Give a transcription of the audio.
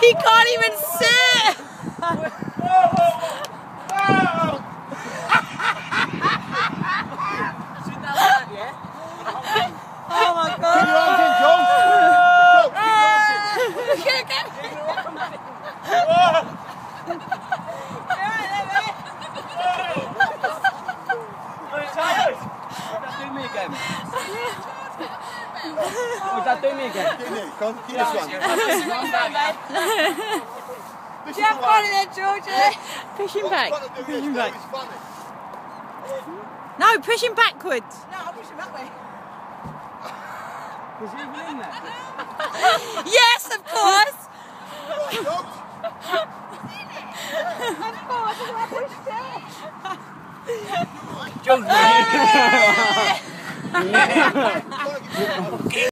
He can't even sit! Oh my God! Keep your arms in, John. Do me again. Oh, Dad, do me again. Go on, keep this one. Do you have fun in there, Georgie? Push him back. Push him back. No, push him backwards. No, I'll push him that way. Was he even in there? Yes, of course. Of course, I pushed it. John,